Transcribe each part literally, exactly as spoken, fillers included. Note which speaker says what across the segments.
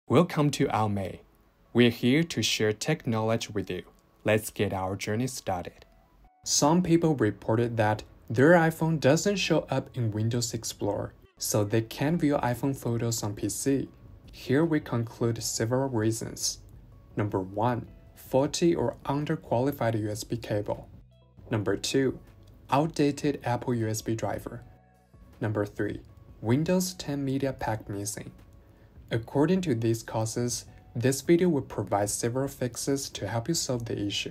Speaker 1: Welcome to AOMEI. We're here to share tech knowledge with you. Let's get our journey started. Some people reported that their iPhone doesn't show up in Windows Explorer, so they can't view iPhone photos on P C. Here we conclude several reasons. Number one, faulty or underqualified U S B cable. Number two, outdated Apple U S B driver. Number three, Windows ten media pack missing. According to these causes, this video will provide several fixes to help you solve the issue.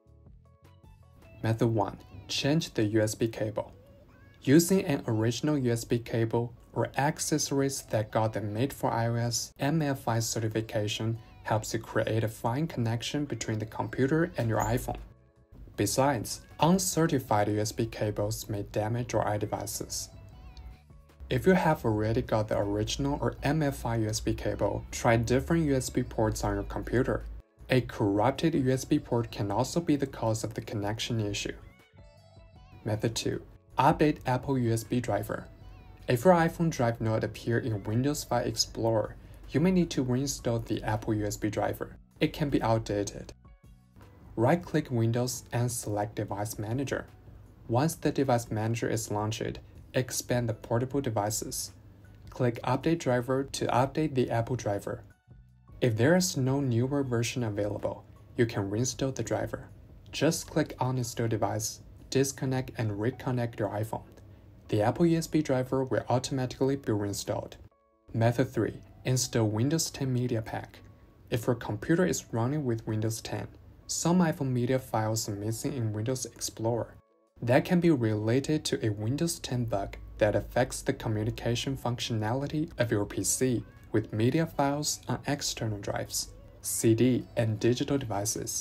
Speaker 1: Method one. Change the U S B cable. Using an original U S B cable or accessories that got the Made for iOS M F I certification helps you create a fine connection between the computer and your iPhone. Besides, uncertified U S B cables may damage your iDevices. If you have already got the original or M F I U S B cable, try different U S B ports on your computer. A corrupted U S B port can also be the cause of the connection issue. Method two. Update Apple U S B driver. If your iPhone drive not appear in Windows File Explorer, you may need to reinstall the Apple U S B driver. It can be outdated. Right-click Windows and select Device Manager. Once the Device Manager is launched, expand the portable devices. Click Update Driver to update the Apple driver. If there is no newer version available, you can reinstall the driver. Just click Uninstall Device, disconnect and reconnect your iPhone. The Apple U S B driver will automatically be reinstalled. Method three. Install Windows ten Media Pack. If your computer is running with Windows ten, some iPhone media files are missing in Windows Explorer. That can be related to a Windows ten bug that affects the communication functionality of your P C with media files on external drives, C D, and digital devices.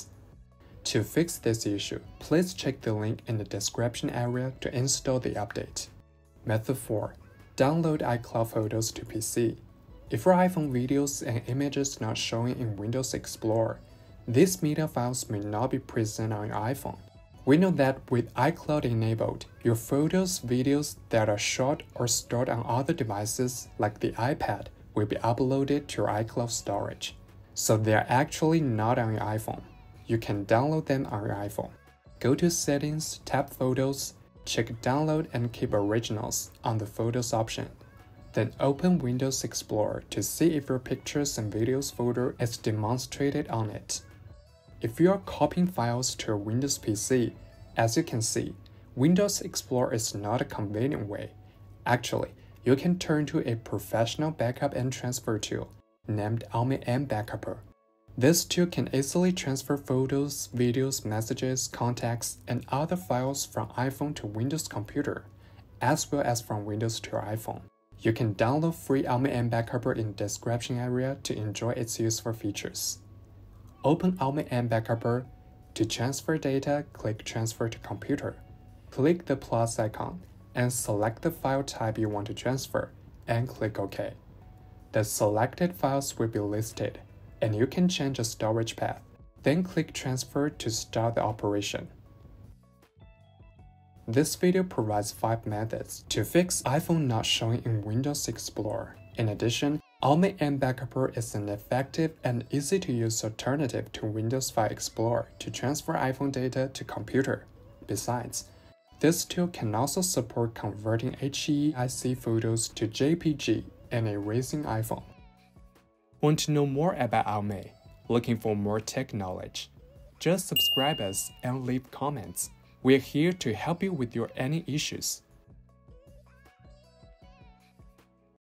Speaker 1: To fix this issue, please check the link in the description area to install the update. Method four. Download iCloud photos to P C. If your iPhone videos and images not showing in Windows Explorer, these media files may not be present on your iPhone. We know that with iCloud enabled, your photos, videos that are shot or stored on other devices like the iPad will be uploaded to your iCloud storage. So they are actually not on your iPhone. You can download them on your iPhone. Go to Settings, tap Photos, check Download and Keep Originals on the Photos option. Then open Windows Explorer to see if your pictures and videos folder is demonstrated on it. If you are copying files to a Windows P C, as you can see, Windows Explorer is not a convenient way. Actually, you can turn to a professional backup and transfer tool named MBackupper. This tool can easily transfer photos, videos, messages, contacts, and other files from iPhone to Windows computer, as well as from Windows to your iPhone. You can download free MBackupper in the description area to enjoy its useful features. Open MBackupper. To transfer data, click Transfer to Computer. Click the plus icon and select the file type you want to transfer and click OK. The selected files will be listed, and you can change the storage path. Then click Transfer to start the operation. This video provides five methods to fix iPhone not showing in Windows Explorer. In addition, MBackupper is an effective and easy-to-use alternative to Windows File Explorer to transfer iPhone data to computer. Besides, this tool can also support converting H E I C photos to J P G and erasing iPhone. Want to know more about AOMEI? Looking for more tech knowledge? Just subscribe us and leave comments. We're here to help you with your any issues.